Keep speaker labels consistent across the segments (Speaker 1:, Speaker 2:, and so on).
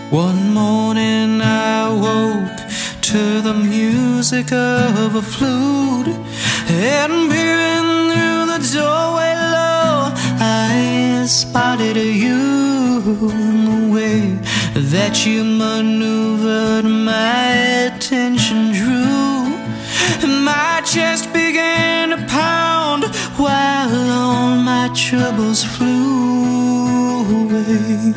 Speaker 1: One morning I woke to the music of a flute, and peering through the doorway low, I spotted you. The way that you maneuvered my attention drew, and my chest began to pound while all my troubles flew away.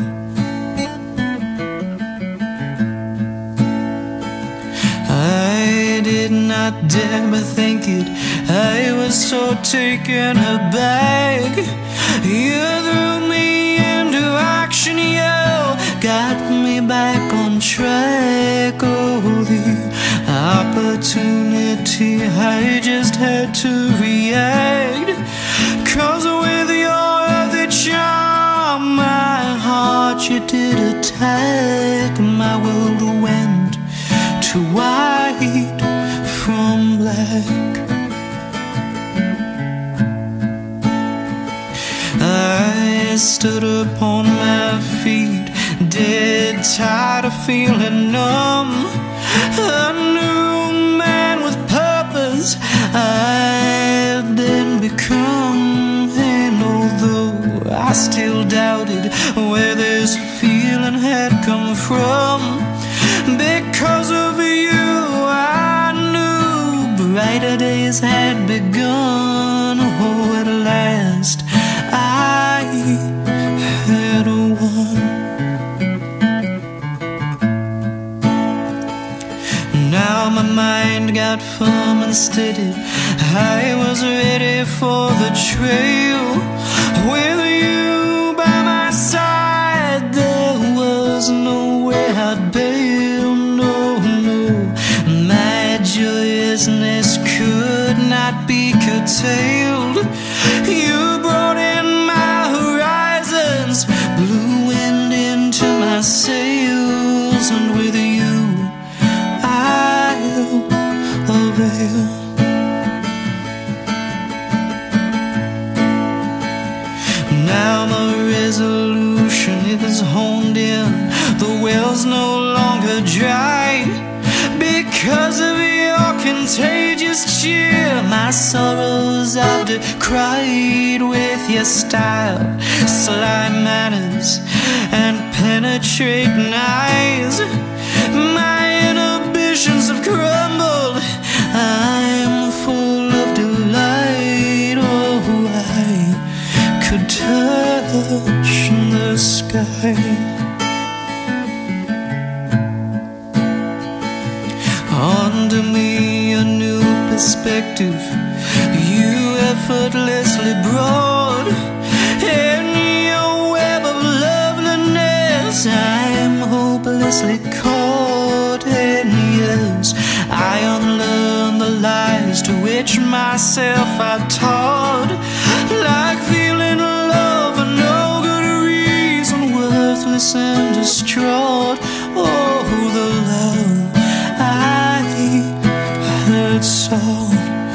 Speaker 1: I did not dare but think it, I was so taken aback. You threw me into action, you got me back on track. Oh, the opportunity, I just had to react. 'Cause with your earthly charm, my heart you did attack. My world went to white from black. I stood upon my feet, dead tired of feeling numb. A new man with purpose I've been become. And although I still doubted where this feeling had come from, because of you I knew brighter days had begun. Oh, at last I had won. Now my mind got firm and steady, I was ready for the trail. With you by my side, there was no way I'd bail. No, no, my joyousness could not be curtailed. You brought in my horizons, blew wind into my sails, and with you I'll avail. Now my resolution is honed in, the well's no longer dry. Because of your contagious cheer, my sorrows I've decried. With your style, sly manners, and penetrating eyes, my inhibitions have crumbled. I'm full of delight. Oh, I could touch the sky. Under me a new perspective you effortlessly brought. In your web of loveliness I'm hopelessly caught. And yes, I unlearned the lies to which myself I've taught. Like feeling love for no good reason, worthless and distraught. Oh, the love I had sought.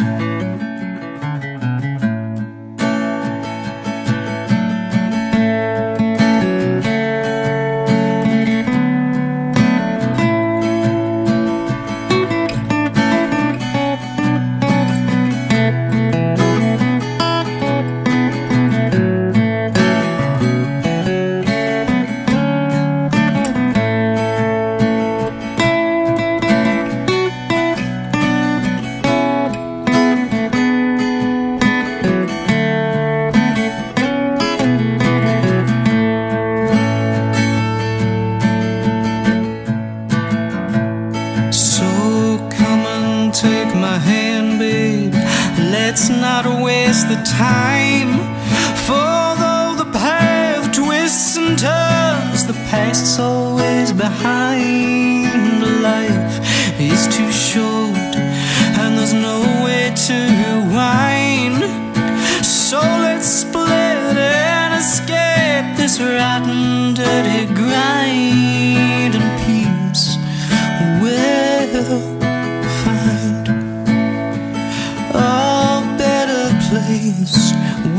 Speaker 1: Take my hand, babe, let's not waste the time. For though the path twists and turns, the past's always behind. Life is too short and there's no way to rewind. So let's split and escape this rotten, dirty grind. And peace will find a better place